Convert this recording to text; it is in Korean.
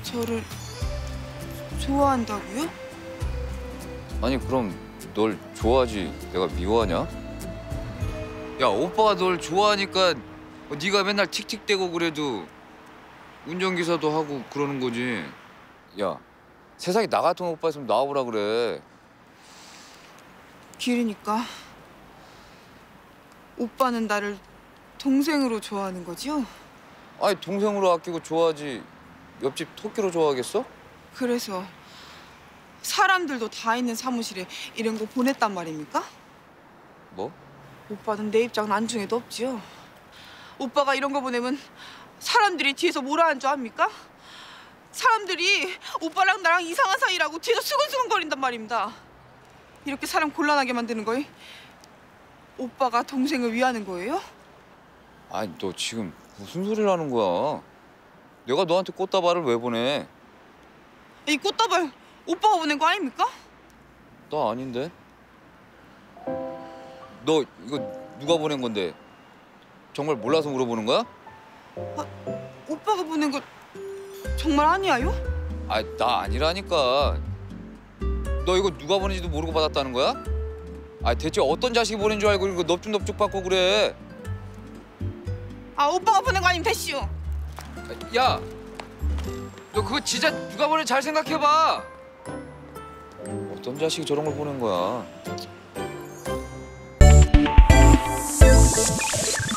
저를 좋아한다고요? 아니 그럼 널 좋아하지 내가 미워하냐? 야 오빠가 널 좋아하니까 네가 맨날 틱틱대고 그래도 운전기사도 하고 그러는 거지. 야 세상에 나 같은 오빠 있으면 나와보라 그래. 길이니까 오빠는 나를 동생으로 좋아하는 거지요? 아니 동생으로 아끼고 좋아하지 옆집 토끼로 좋아하겠어? 그래서 사람들도 다 있는 사무실에 이런 거 보냈단 말입니까? 뭐? 오빠는 내 입장은 안중에도 없지요. 오빠가 이런 거 보내면 사람들이 뒤에서 뭐라 하는 줄 압니까? 사람들이 오빠랑 나랑 이상한 사이라고 뒤에서 수근수근거린단 말입니다. 이렇게 사람 곤란하게 만드는 거에 오빠가 동생을 위하는 거예요? 아니 너 지금 무슨 소리를 하는 거야? 내가 너한테 꽃다발을 왜 보내? 이 꽃다발 오빠가 보낸 거 아닙니까? 나 아닌데? 너 이거 누가 보낸 건데? 정말 몰라서 물어보는 거야? 오빠가 보낸 거 정말 아니야요? 아, 나 아니라니까. 너 이거 누가 보낸지도 모르고 받았다는 거야? 아, 대체 어떤 자식이 보낸 줄 알고 이거 넙죽넙죽 받고 그래? 아, 오빠가 보낸 거 아니면 됐시오. 야, 너 그거 진짜 누가 보낸 잘 생각해봐. 어떤 자식이 저런 걸 보낸 거야?